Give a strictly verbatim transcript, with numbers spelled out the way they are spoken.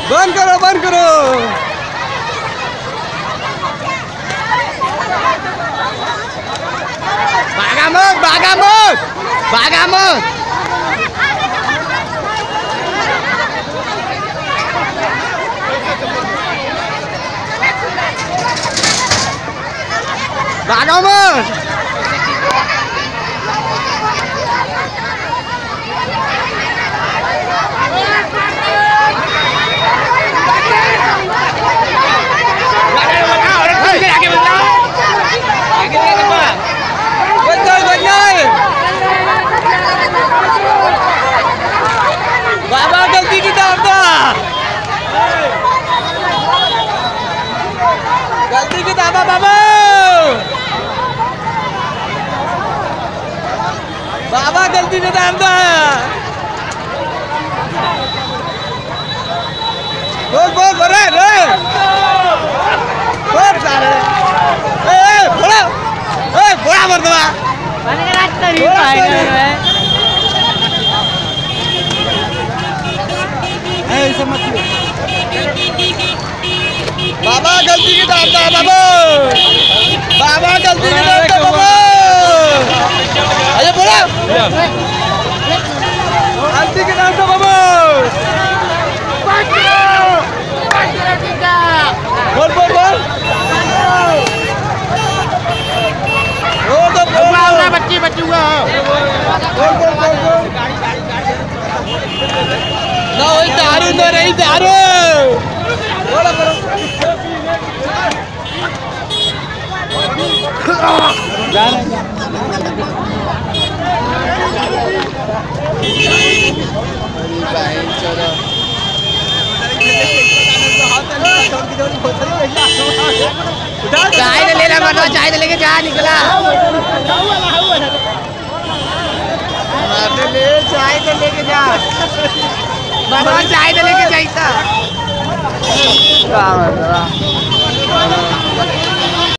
बंद करो बंद करो। भागा मत भागा मत भागा मत। भागो मत। बाबा गलती की तरफ गलती की तरफ बाबा बाबा गलती की तरफ बोल बोल बोल रे रे बोल सारे ए बोला ए बोला मर्दवा मैंने कहा तरी पाएगा मैं ऐसे मत बाबा गलती की तरफ था बाबा बाबा गलती की तरफ था बाबा अरे बोला गलती की तरफ था बाबा बोल बोल बोल बोल तो बोल बच्ची बच्चूगा बोल बोल बोल बोल ना वही दारू ना रही दारू बोला करो चाय ले लेना मरना चाय लेके जा निकला ले चाय तो लेके जा बाबा चाय तो लेके जाइता